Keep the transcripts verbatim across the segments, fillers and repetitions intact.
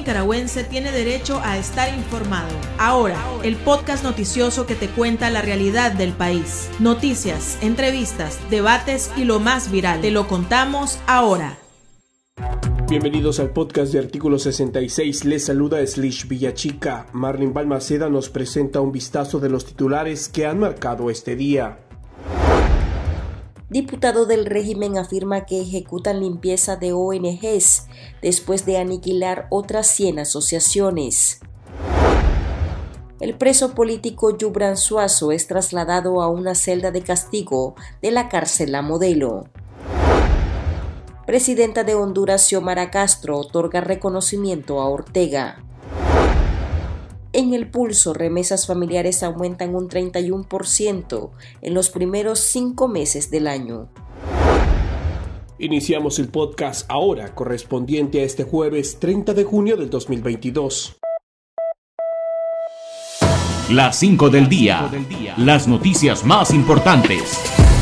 nicaragüense tiene derecho a estar informado. Ahora, el podcast noticioso que te cuenta la realidad del país. Noticias, entrevistas, debates y lo más viral. Te lo contamos ahora. Bienvenidos al podcast de Artículo sesenta y seis. Les saluda Slish Villachica. Marlene Balmaceda nos presenta un vistazo de los titulares que han marcado este día. Diputado del régimen afirma que ejecutan limpieza de O N Ges después de aniquilar otras cien asociaciones. El preso político Yubran Suazo es trasladado a una celda de castigo de la cárcel La Modelo. Presidenta de Honduras, Xiomara Castro, otorga reconocimiento a Ortega. En El Pulso, remesas familiares aumentan un treinta y uno por ciento en los primeros cinco meses del año. Iniciamos el podcast ahora, correspondiente a este jueves treinta de junio del dos mil veintidós. Las cinco del día. Las noticias más importantes.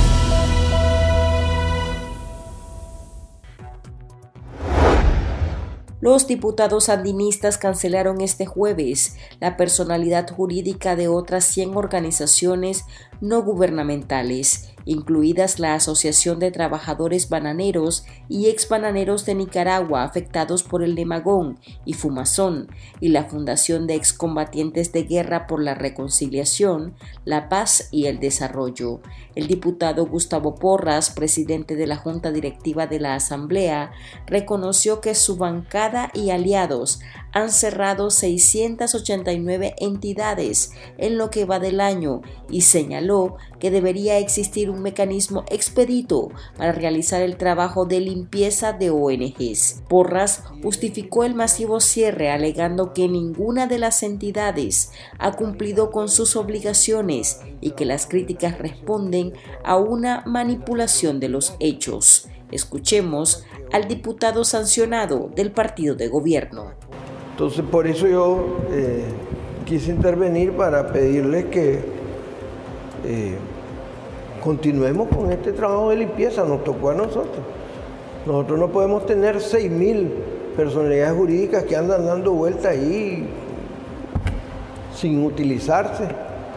Los diputados sandinistas cancelaron este jueves la personalidad jurídica de otras cien organizaciones no gubernamentales, incluidas la Asociación de Trabajadores Bananeros y Exbananeros de Nicaragua afectados por el Lemagón y Fumazón, y la Fundación de Excombatientes de Guerra por la Reconciliación, la Paz y el Desarrollo. El diputado Gustavo Porras, presidente de la Junta Directiva de la Asamblea, reconoció que su bancada y aliados han cerrado seiscientas ochenta y nueve entidades en lo que va del año y señaló que debería existir un mecanismo expedito para realizar el trabajo de limpieza de O N Ges. Porras justificó el masivo cierre alegando que ninguna de las entidades ha cumplido con sus obligaciones y que las críticas responden a una manipulación de los hechos. Escuchemos al diputado sancionado del partido de gobierno. Entonces, por eso yo eh, quise intervenir para pedirle que eh, continuemos con este trabajo de limpieza. Nos tocó a nosotros. Nosotros no podemos tener seis mil personalidades jurídicas que andan dando vuelta ahí sin utilizarse.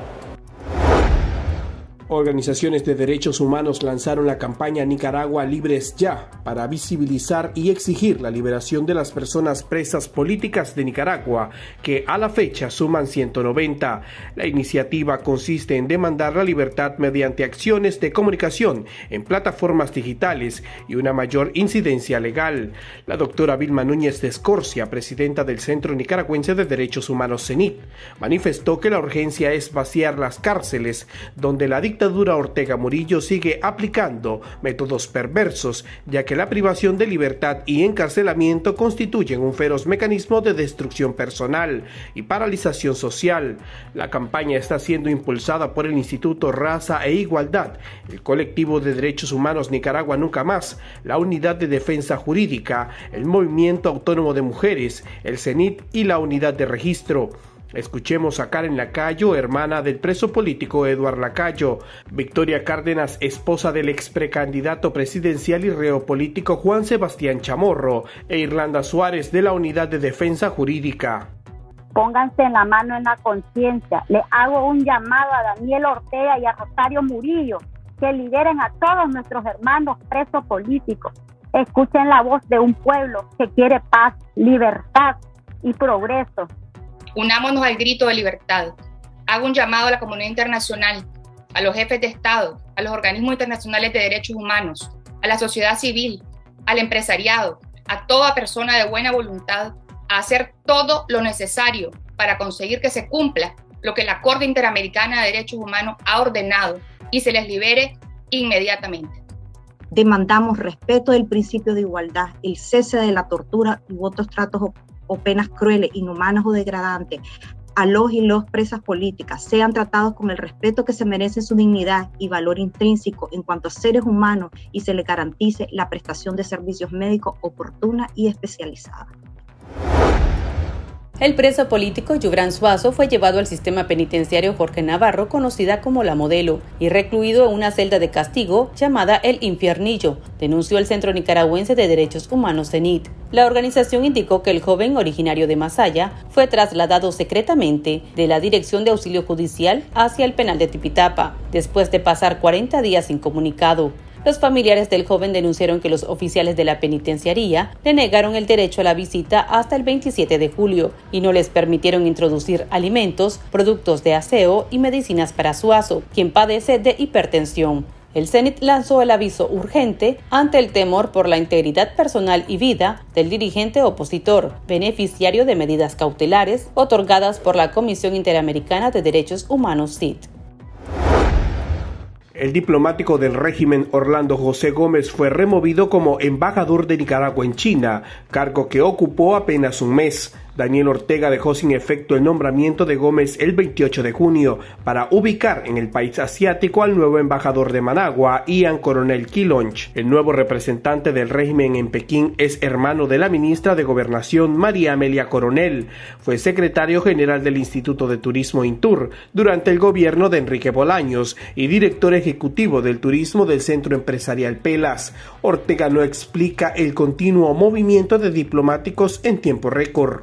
Organizaciones de derechos humanos lanzaron la campaña Nicaragua Libres Ya para visibilizar y exigir la liberación de las personas presas políticas de Nicaragua, que a la fecha suman ciento noventa. La iniciativa consiste en demandar la libertad mediante acciones de comunicación en plataformas digitales y una mayor incidencia legal. La doctora Vilma Núñez de Escorcia, presidenta del Centro Nicaragüense de Derechos Humanos CENIT, manifestó que la urgencia es vaciar las cárceles donde la dictadura La dictadura Ortega Murillo sigue aplicando métodos perversos, ya que la privación de libertad y encarcelamiento constituyen un feroz mecanismo de destrucción personal y paralización social. La campaña está siendo impulsada por el Instituto Raza e Igualdad, el Colectivo de Derechos Humanos Nicaragua Nunca Más, la Unidad de Defensa Jurídica, el Movimiento Autónomo de Mujeres, el CENIT y la Unidad de Registro. Escuchemos a Karen Lacayo, hermana del preso político Eduardo Lacayo, Victoria Cárdenas, esposa del ex precandidato presidencial y reo político Juan Sebastián Chamorro, e Irlanda Suárez de la Unidad de Defensa Jurídica. Pónganse en la mano en la conciencia. Le hago un llamado a Daniel Ortega y a Rosario Murillo que liberen a todos nuestros hermanos presos políticos. Escuchen la voz de un pueblo que quiere paz, libertad y progreso. Unámonos al grito de libertad. Hago un llamado a la comunidad internacional, a los jefes de Estado, a los organismos internacionales de derechos humanos, a la sociedad civil, al empresariado, a toda persona de buena voluntad, a hacer todo lo necesario para conseguir que se cumpla lo que la Corte Interamericana de Derechos Humanos ha ordenado y se les libere inmediatamente. Demandamos respeto del principio de igualdad, el cese de la tortura y otros tratos o, o penas crueles, inhumanas o degradantes a los y los presas políticas, sean tratados con el respeto que se merecen su dignidad y valor intrínseco en cuanto a seres humanos y se les garantice la prestación de servicios médicos oportuna y especializada. El preso político Yubran Suazo fue llevado al sistema penitenciario Jorge Navarro, conocida como La Modelo, y recluido en una celda de castigo llamada El Infiernillo, denunció el Centro Nicaragüense de Derechos Humanos CENIT. La organización indicó que el joven, originario de Masaya, fue trasladado secretamente de la Dirección de Auxilio Judicial hacia el penal de Tipitapa, después de pasar cuarenta días incomunicado. Los familiares del joven denunciaron que los oficiales de la penitenciaría le negaron el derecho a la visita hasta el veintisiete de julio y no les permitieron introducir alimentos, productos de aseo y medicinas para Suazo, quien padece de hipertensión. El CENIT lanzó el aviso urgente ante el temor por la integridad personal y vida del dirigente opositor, beneficiario de medidas cautelares otorgadas por la Comisión Interamericana de Derechos Humanos C I D. El diplomático del régimen Orlando José Gómez fue removido como embajador de Nicaragua en China, cargo que ocupó apenas un mes. Daniel Ortega dejó sin efecto el nombramiento de Gómez el veintiocho de junio para ubicar en el país asiático al nuevo embajador de Managua, Ian Coronel Quilonch. El nuevo representante del régimen en Pekín es hermano de la ministra de Gobernación María Amelia Coronel. Fue secretario general del Instituto de Turismo INTUR durante el gobierno de Enrique Bolaños y director ejecutivo del turismo del Centro Empresarial Pelas. Ortega no explica el continuo movimiento de diplomáticos en tiempo récord.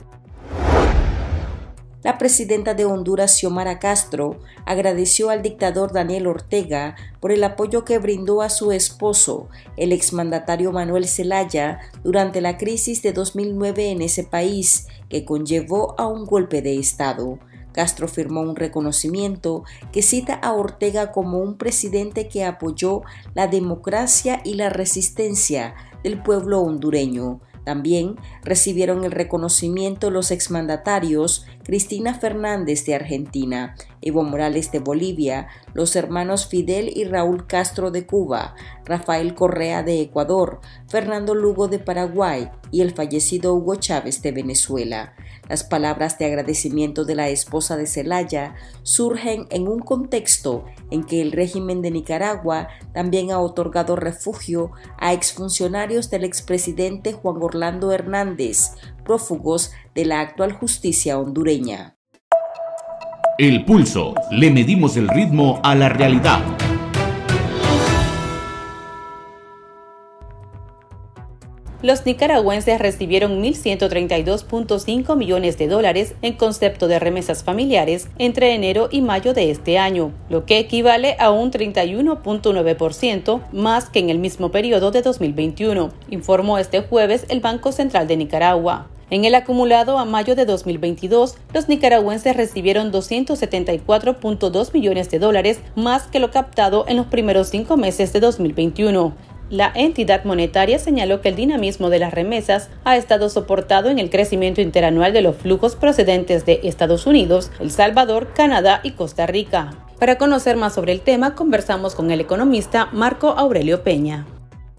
La presidenta de Honduras, Xiomara Castro, agradeció al dictador Daniel Ortega por el apoyo que brindó a su esposo, el exmandatario Manuel Zelaya, durante la crisis de dos mil nueve en ese país, que conllevó a un golpe de Estado. Castro firmó un reconocimiento que cita a Ortega como un presidente que apoyó la democracia y la resistencia del pueblo hondureño. También recibieron el reconocimiento los exmandatarios Cristina Fernández de Argentina, Evo Morales de Bolivia, los hermanos Fidel y Raúl Castro de Cuba, Rafael Correa de Ecuador, Fernando Lugo de Paraguay y el fallecido Hugo Chávez de Venezuela. Las palabras de agradecimiento de la esposa de Zelaya surgen en un contexto en que el régimen de Nicaragua también ha otorgado refugio a exfuncionarios del expresidente Juan Orlando Hernández, prófugos de la actual justicia hondureña. El Pulso. Le medimos el ritmo a la realidad. Los nicaragüenses recibieron mil ciento treinta y dos punto cinco millones de dólares en concepto de remesas familiares entre enero y mayo de este año, lo que equivale a un treinta y uno punto nueve por ciento más que en el mismo periodo de dos mil veintiuno, informó este jueves el Banco Central de Nicaragua. En el acumulado a mayo de dos mil veintidós, los nicaragüenses recibieron doscientos setenta y cuatro punto dos millones de dólares más que lo captado en los primeros cinco meses de dos mil veintiuno. La entidad monetaria señaló que el dinamismo de las remesas ha estado soportado en el crecimiento interanual de los flujos procedentes de Estados Unidos, El Salvador, Canadá y Costa Rica. Para conocer más sobre el tema, conversamos con el economista Marco Aurelio Peña.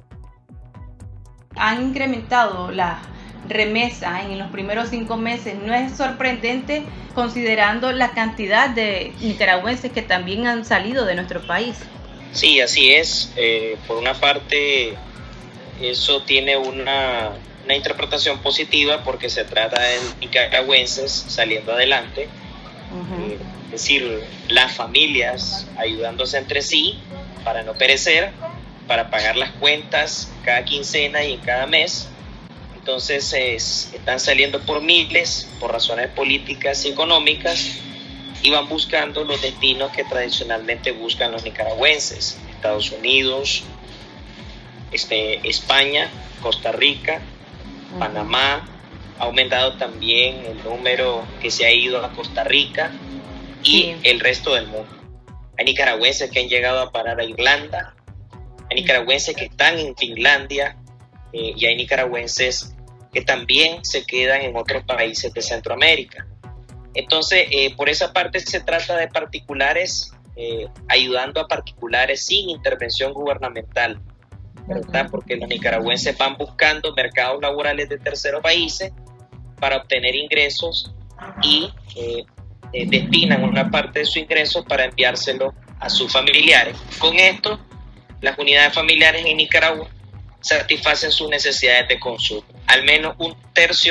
Han incrementado la remesa en los primeros cinco meses. No es sorprendente considerando la cantidad de nicaragüenses que también han salido de nuestro país. Sí, así es. Eh, por una parte, eso tiene una, una interpretación positiva porque se trata de nicaragüenses saliendo adelante. Uh-huh. eh, es decir, las familias ayudándose entre sí para no perecer, para pagar las cuentas cada quincena y en cada mes. Entonces es, están saliendo por miles, por razones políticas y económicas, y van buscando los destinos que tradicionalmente buscan los nicaragüenses: Estados Unidos, este, España, Costa Rica, uh-huh. Panamá. Ha aumentado también el número que se ha ido a Costa Rica y sí. el resto del mundo. Hay nicaragüenses que han llegado a parar a Irlanda, hay nicaragüenses que están en Finlandia, eh, y hay nicaragüenses que también se quedan en otros países de Centroamérica. Entonces, eh, por esa parte se trata de particulares, eh, ayudando a particulares sin intervención gubernamental, ¿verdad? Porque los nicaragüenses van buscando mercados laborales de terceros países para obtener ingresos y eh, eh, destinan una parte de su ingreso para enviárselo a sus familiares. Con esto, las unidades familiares en Nicaragua satisfacen sus necesidades de consumo. Al menos un tercio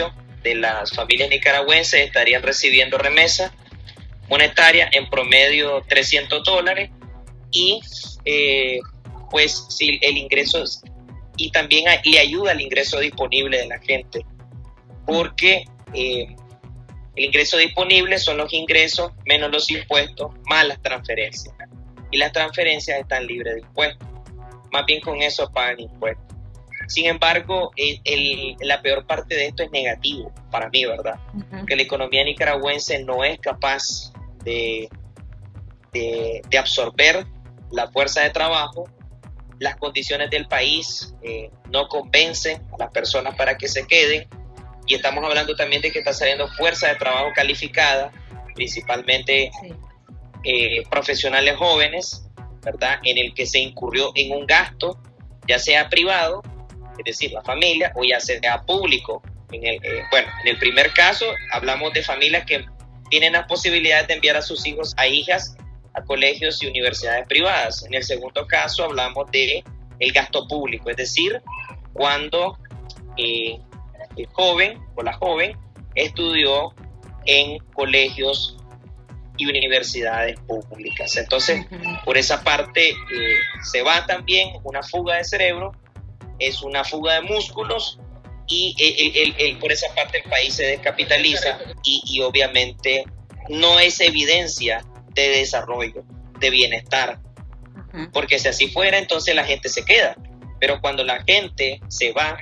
de las familias nicaragüenses estarían recibiendo remesa monetaria en promedio trescientos dólares y eh, pues si el ingreso y también le ayuda al ingreso disponible de la gente, porque eh, el ingreso disponible son los ingresos menos los impuestos más las transferencias, y las transferencias están libres de impuestos, más bien con eso pagan impuestos. Sin embargo, el, el, la peor parte de esto es negativo para mí, ¿verdad? Uh-huh. Que la economía nicaragüense no es capaz de, de, de absorber la fuerza de trabajo. Las condiciones del país eh, no convencen a las personas para que se queden, y estamos hablando también de que está saliendo fuerza de trabajo calificada, principalmente sí. eh, profesionales jóvenes, ¿verdad? En el que se incurrió en un gasto, ya sea privado, es decir, la familia, o ya sea público. En el, eh, bueno, en el primer caso hablamos de familias que tienen las posibilidades de enviar a sus hijos, a hijas, a colegios y universidades privadas. En el segundo caso hablamos de el gasto público, es decir, cuando eh, el joven o la joven estudió en colegios y universidades públicas. Entonces, por esa parte eh, se va también una fuga de cerebro, es una fuga de músculos, y el, el, el, por esa parte el país se descapitaliza y, y obviamente no es evidencia de desarrollo, de bienestar, uh-huh. porque si así fuera, entonces la gente se queda. Pero cuando la gente se va,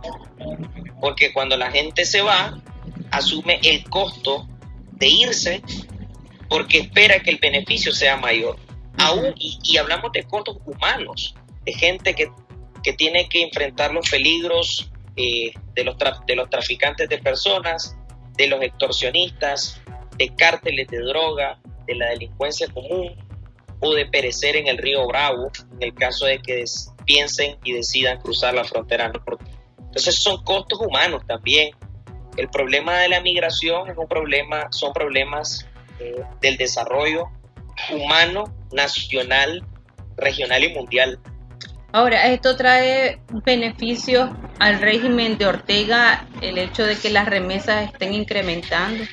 porque cuando la gente se va, asume el costo de irse, porque espera que el beneficio sea mayor. Uh-huh. Aún, y, y hablamos de costos humanos, de gente que, que tiene que enfrentar los peligros eh, de, los tra- de los traficantes de personas, de los extorsionistas, de cárteles de droga, de la delincuencia común, o de perecer en el río Bravo en el caso de que des- piensen y decidan cruzar la frontera norte. Entonces son costos humanos también. El problema de la migración es un problema, son problemas eh, del desarrollo humano, nacional, regional y mundial. Ahora, ¿esto trae beneficios al régimen de Ortega, el hecho de que las remesas estén incrementando?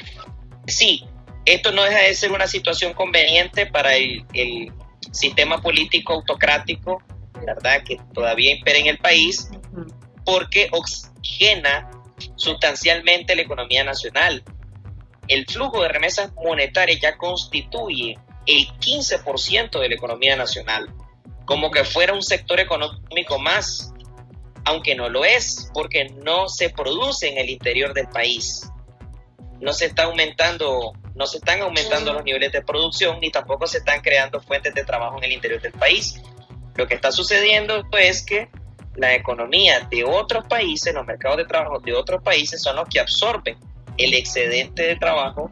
Sí, esto no deja de ser una situación conveniente para el, el sistema político autocrático, ¿verdad?, que todavía impera en el país, porque oxigena sustancialmente la economía nacional. El flujo de remesas monetarias ya constituye el quince por ciento de la economía nacional, como que fuera un sector económico más, aunque no lo es, porque no se produce en el interior del país. No se está aumentando, no se están aumentando los niveles de producción, ni tampoco se están creando fuentes de trabajo en el interior del país. Lo que está sucediendo es que la economía de otros países, los mercados de trabajo de otros países son los que absorben el excedente de trabajo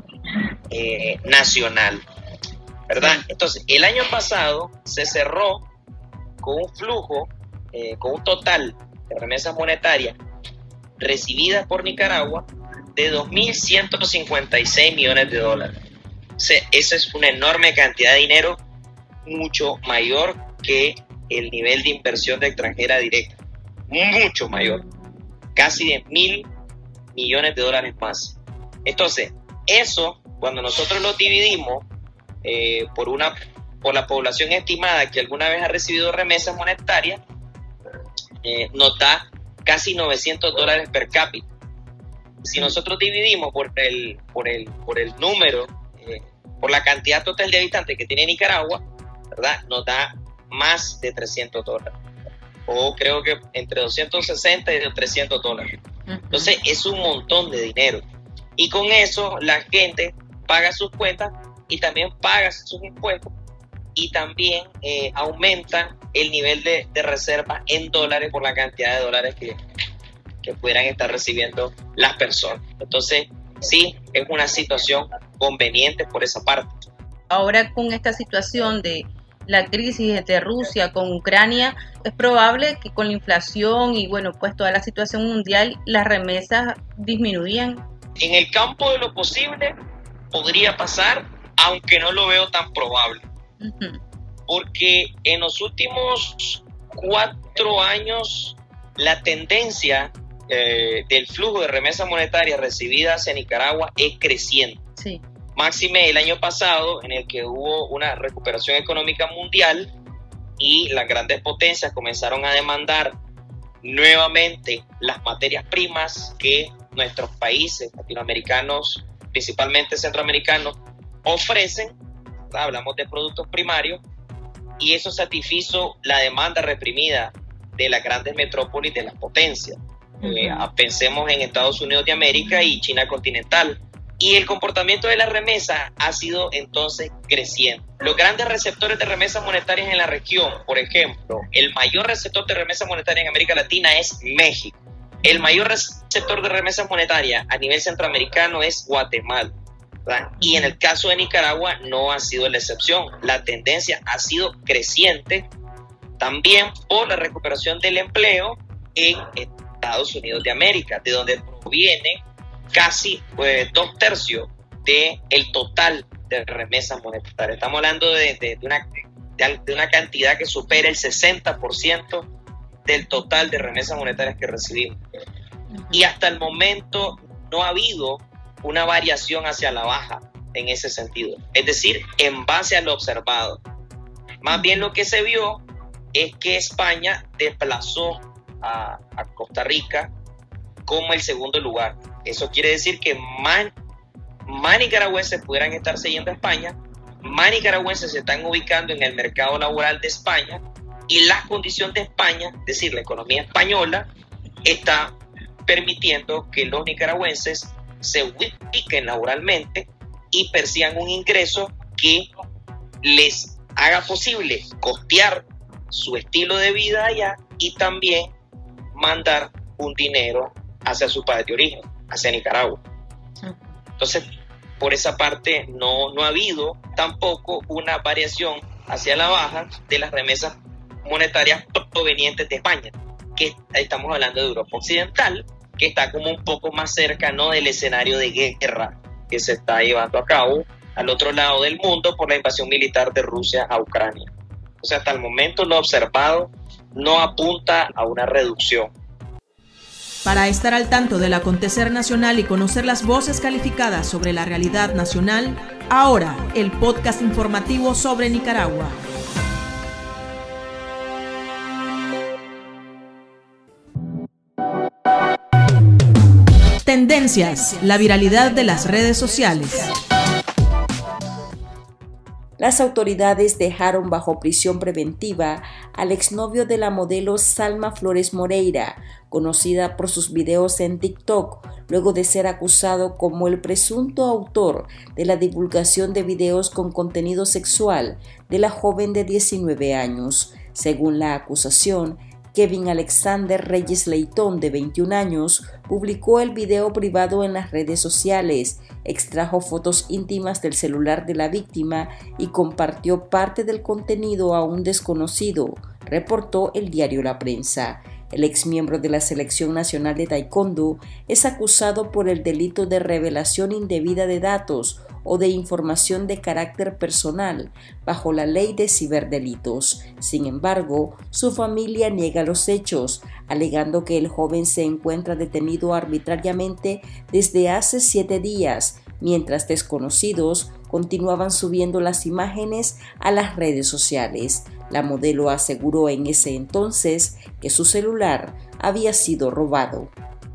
eh, nacional, ¿verdad? Entonces, el año pasado se cerró con un flujo, eh, con un total de remesas monetarias recibidas por Nicaragua de dos mil ciento cincuenta y seis millones de dólares. O sea, esa es una enorme cantidad de dinero, mucho mayor que el nivel de inversión de extranjera directa, mucho mayor, casi de mil millones de dólares más. Entonces, eso, cuando nosotros lo dividimos eh, por una por la población estimada que alguna vez ha recibido remesas monetarias, eh, nos da casi novecientos dólares per cápita. Si nosotros dividimos por el, por el, por el número, eh, por la cantidad total de habitantes que tiene Nicaragua, ¿verdad?, nos da más de trescientos dólares. O creo que entre doscientos sesenta y trescientos dólares. Entonces es un montón de dinero. Y con eso la gente paga sus cuentas y también paga sus impuestos, y también eh, aumenta el nivel de, de reserva en dólares por la cantidad de dólares que, que pudieran estar recibiendo las personas. Entonces, sí, es una situación conveniente por esa parte. Ahora, con esta situación de la crisis de Rusia con Ucrania, es probable que con la inflación y, bueno, pues toda la situación mundial, las remesas disminuyan. En el campo de lo posible podría pasar, aunque no lo veo tan probable. Uh-huh. Porque en los últimos cuatro años la tendencia eh, del flujo de remesas monetarias recibidas hacia Nicaragua es creciente. Sí. Máxime el año pasado, en el que hubo una recuperación económica mundial y las grandes potencias comenzaron a demandar nuevamente las materias primas que nuestros países latinoamericanos, principalmente centroamericanos, ofrecen. Hablamos de productos primarios, y eso satisfizo la demanda reprimida de las grandes metrópolis de las potencias. Uh-huh. Eh, pensemos en Estados Unidos de América y China continental. Y el comportamiento de la remesa ha sido entonces creciente. Los grandes receptores de remesas monetarias en la región, por ejemplo, el mayor receptor de remesas monetarias en América Latina es México. El mayor receptor de remesas monetarias a nivel centroamericano es Guatemala, ¿verdad? Y en el caso de Nicaragua no ha sido la excepción. La tendencia ha sido creciente también por la recuperación del empleo en Estados Unidos de América, de donde proviene casi pues, dos tercios del total de remesas monetarias. Estamos hablando de, de, de, una, de, de una cantidad que supera el sesenta por ciento del total de remesas monetarias que recibimos. Y hasta el momento no ha habido una variación hacia la baja en ese sentido. Es decir, en base a lo observado. Más bien lo que se vio es que España desplazó a, a Costa Rica como el segundo lugar. Eso quiere decir que más, más nicaragüenses pudieran estarse yendo a España, más nicaragüenses se están ubicando en el mercado laboral de España, y la condición de España, es decir, la economía española, está permitiendo que los nicaragüenses se ubiquen laboralmente y persigan un ingreso que les haga posible costear su estilo de vida allá y también mandar un dinero hacia su país de origen, hacia Nicaragua. Entonces, por esa parte no, no ha habido tampoco una variación hacia la baja de las remesas monetarias provenientes de España, que estamos hablando de Europa Occidental, que está como un poco más cerca, ¿no?, del escenario de guerra que se está llevando a cabo al otro lado del mundo por la invasión militar de Rusia a Ucrania. O sea, hasta el momento lo observado no apunta a una reducción. Para estar al tanto del acontecer nacional y conocer las voces calificadas sobre la realidad nacional, ahora el podcast informativo sobre Nicaragua. Tendencias, la viralidad de las redes sociales. Las autoridades dejaron bajo prisión preventiva al exnovio de la modelo Salma Flores Moreira, conocida por sus videos en TikTok, luego de ser acusado como el presunto autor de la divulgación de videos con contenido sexual de la joven de diecinueve años. Según la acusación, Kevin Alexander Reyes Leitón, de veintiún años, publicó el video privado en las redes sociales, extrajo fotos íntimas del celular de la víctima y compartió parte del contenido a un desconocido, reportó el diario La Prensa. El exmiembro de la Selección Nacional de Taekwondo es acusado por el delito de revelación indebida de datos o de información de carácter personal bajo la ley de ciberdelitos. Sin embargo, su familia niega los hechos, alegando que el joven se encuentra detenido arbitrariamente desde hace siete días, mientras desconocidos continuaban subiendo las imágenes a las redes sociales. La modelo aseguró en ese entonces que su celular había sido robado.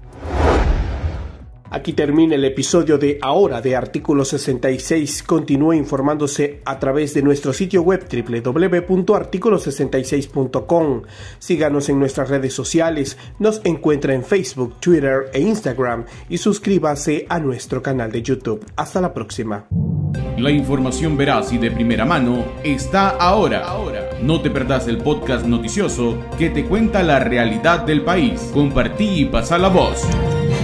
Aquí termina el episodio de Ahora de Artículo sesenta y seis. Continúe informándose a través de nuestro sitio web doble u doble u doble u punto artículo sesenta y seis punto com. Síganos en nuestras redes sociales. Nos encuentra en Facebook, Twitter e Instagram y suscríbase a nuestro canal de YouTube. Hasta la próxima. La información veraz y de primera mano está ahora. ahora. No te perdás el podcast noticioso que te cuenta la realidad del país. Compartí y pasa la voz.